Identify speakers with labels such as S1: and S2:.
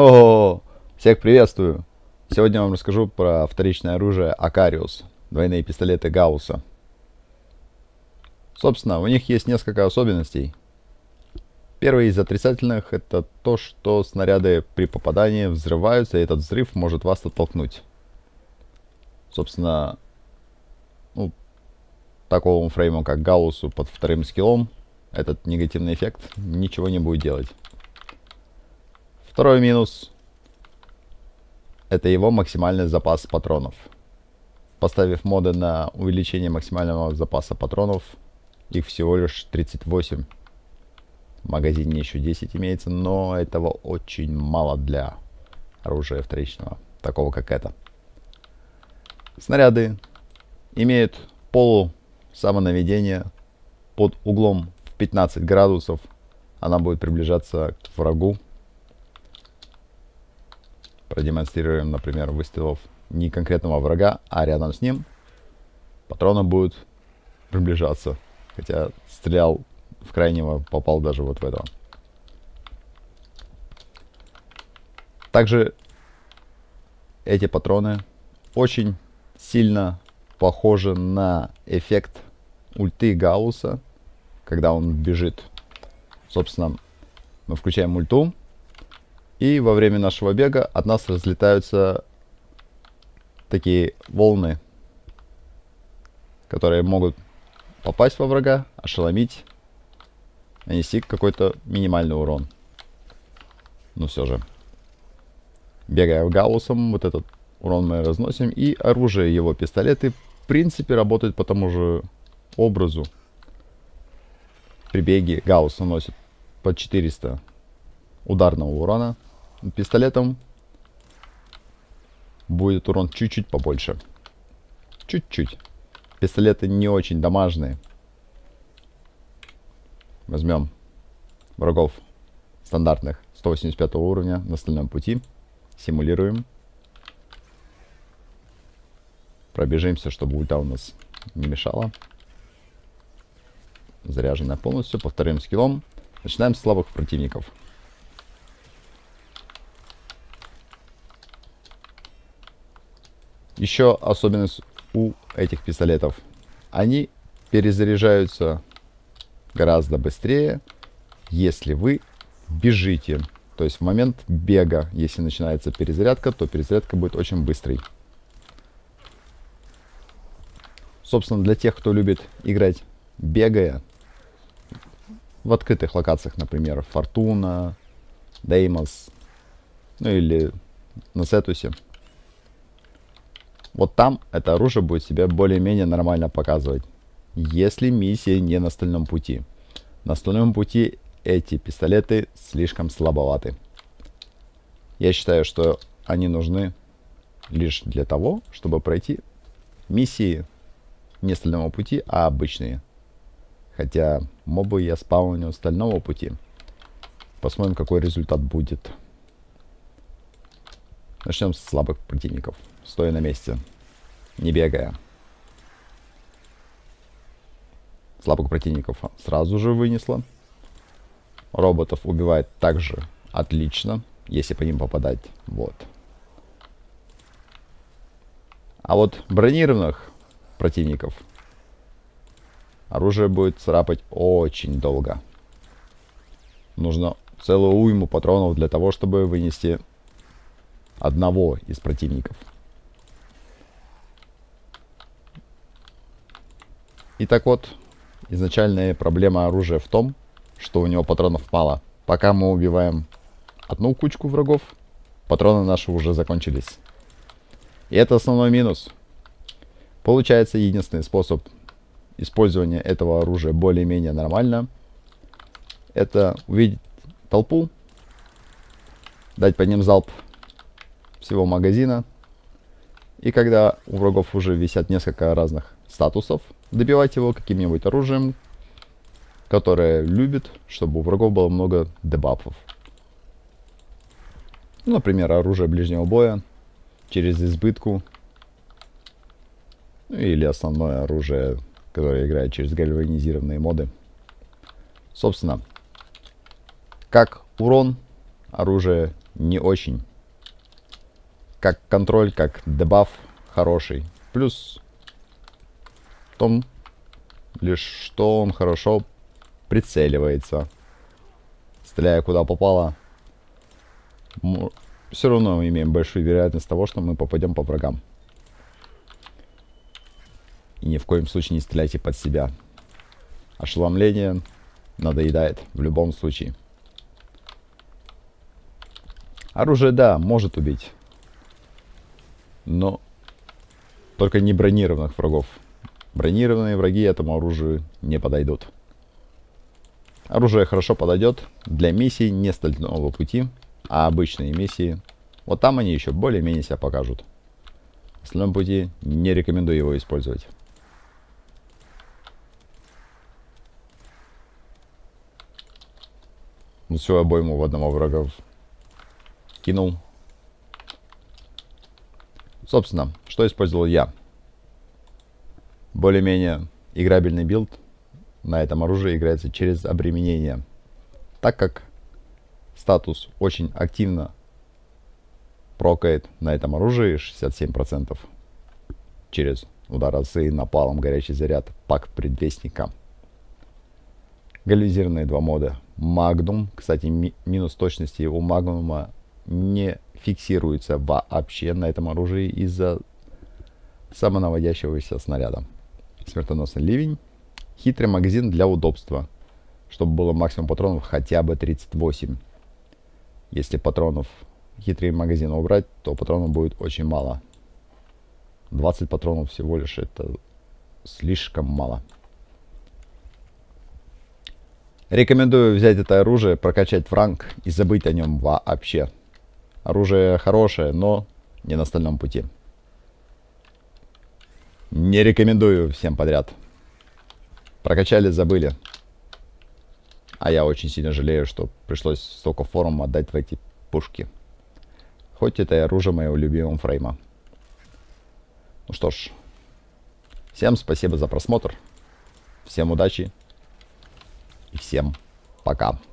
S1: О, всех приветствую! Сегодня я вам расскажу про вторичное оружие Акариус, двойные пистолеты Гаусса. Собственно, у них есть несколько особенностей. Первый из отрицательных — это то, что снаряды при попадании взрываются, и этот взрыв может вас оттолкнуть. Собственно, такому фрейму, как Гауссу под вторым скиллом, этот негативный эффект ничего не будет делать. Второй минус — это его максимальный запас патронов. Поставив моды на увеличение максимального запаса патронов, их всего лишь 38. В магазине еще 10 имеется, но этого очень мало для оружия вторичного, такого как это. Снаряды имеют самонаведение под углом в 15 градусов. Она будет приближаться к врагу. Продемонстрируем, например, выстрелов не конкретного врага, а рядом с ним. Патроны будут приближаться. Хотя стрелял в крайнего, попал даже вот в этого. Также эти патроны очень сильно похожи на эффект ульты Гаусса, когда он бежит. Собственно, мы включаем ульту, и во время нашего бега от нас разлетаются такие волны, которые могут попасть во врага, ошеломить, нанести какой-то минимальный урон. Но все же, бегая Гауссом, вот этот урон мы разносим, и оружие его пистолеты в принципе работают по тому же образу. При беге Гаусс наносит по 400 ударного урона. Пистолетом будет урон чуть-чуть побольше. Чуть-чуть. Пистолеты не очень дамажные. Возьмем врагов стандартных 185 уровня на стальном пути. Симулируем. Пробежимся, чтобы ульта у нас не мешала. Заряженная полностью. По вторым скиллом. Начинаем с слабых противников. Еще особенность у этих пистолетов. Они перезаряжаются гораздо быстрее, если вы бежите. То есть в момент бега, если начинается перезарядка, то перезарядка будет очень быстрой. Собственно, для тех, кто любит играть бегая, в открытых локациях, например, Фортуна, Деймос, ну или на Сетусе, вот там это оружие будет себя более-менее нормально показывать, если миссия не на стальном пути. На стальном пути эти пистолеты слишком слабоваты. Я считаю, что они нужны лишь для того, чтобы пройти миссии не стального пути, а обычные. Хотя мобы я спауню стального пути. Посмотрим, какой результат будет. Начнем с слабых противников. Стоя на месте, не бегая. Слабых противников сразу же вынесло. Роботов убивает также отлично, если по ним попадать. Вот. А вот бронированных противников оружие будет царапать очень долго. Нужно целую уйму патронов для того, чтобы вынести одного из противников. Итак, вот, изначальная проблема оружия в том, что у него патронов мало. Пока мы убиваем одну кучку врагов, патроны наши уже закончились. И это основной минус. Получается, единственный способ использования этого оружия более-менее нормально — это увидеть толпу, дать по ним залп всего магазина, и когда у врагов уже висят несколько разных статусов, добивать его каким-нибудь оружием, которое любит, чтобы у врагов было много дебафов. Ну, например, оружие ближнего боя через избытку, ну, или основное оружие, которое играет через гальванизированные моды. Собственно, как урон оружие не очень. Как контроль, как дебаф хороший. Плюс в том лишь, что он хорошо прицеливается. Стреляя куда попало, все равно мы имеем большую вероятность того, что мы попадем по врагам. И ни в коем случае не стреляйте под себя. Ошеломление надоедает в любом случае. Оружие, да, может убить. Но только не бронированных врагов. Бронированные враги этому оружию не подойдут. Оружие хорошо подойдет для миссий не стального пути, а обычные миссии. Вот там они еще более-менее себя покажут. В стальном пути не рекомендую его использовать. Ну, всю обойму в одного врага кинул. Собственно, что использовал я? Более-менее играбельный билд на этом оружии играется через обременение, так как статус очень активно прокает на этом оружии 67% через удар осы, напалом, горячий заряд, пакт предвестника. Гальванизированные два мода. Магнум, кстати, минус точности у Магнума не фиксируется вообще на этом оружии из-за самонаводящегося снаряда. Смертоносный ливень. Хитрый магазин для удобства, чтобы было максимум патронов хотя бы 38. Если патронов хитрый магазин убрать, то патронов будет очень мало. 20 патронов всего лишь, это слишком мало. Рекомендую взять это оружие, прокачать в ранг и забыть о нем вообще. Оружие хорошее, но не на стальном пути. Не рекомендую всем подряд. Прокачали, забыли. А я очень сильно жалею, что пришлось столько форум отдать в эти пушки. Хоть это и оружие моего любимого фрейма. Ну что ж. Всем спасибо за просмотр. Всем удачи. И всем пока.